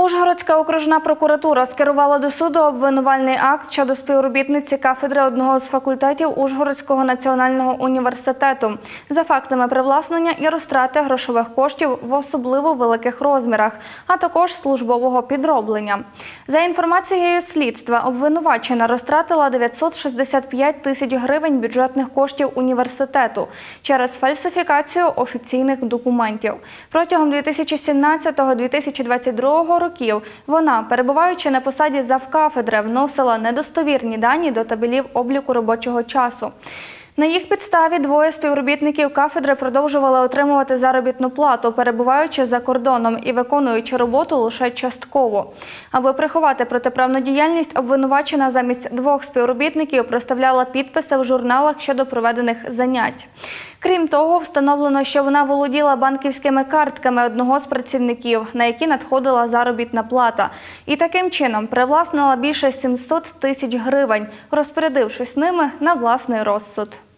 Ужгородська окружна прокуратура скерувала до суду обвинувальний акт щодо співробітниці кафедри одного з факультетів Ужгородського національного університету за фактами привласнення і розтрати грошових коштів в особливо великих розмірах, а також службового підроблення. За інформацією слідства, обвинувачена розтратила 965 тисяч гривень бюджетних коштів університету через фальсифікацію офіційних документів. Протягом 2017-2022 років вона, перебуваючи на посаді завкафедри, вносила недостовірні дані до табелів обліку робочого часу. На їх підставі двоє співробітників кафедри продовжували отримувати заробітну плату, перебуваючи за кордоном і виконуючи роботу лише частково. Аби приховати протиправну діяльність, обвинувачена замість двох співробітників проставляла підписи в журналах щодо проведених занять. Крім того, встановлено, що вона володіла банківськими картками одного з працівників, на які надходила заробітна плата. І таким чином привласнила більше 700 тисяч гривень, розпорядившись ними на власний розсуд.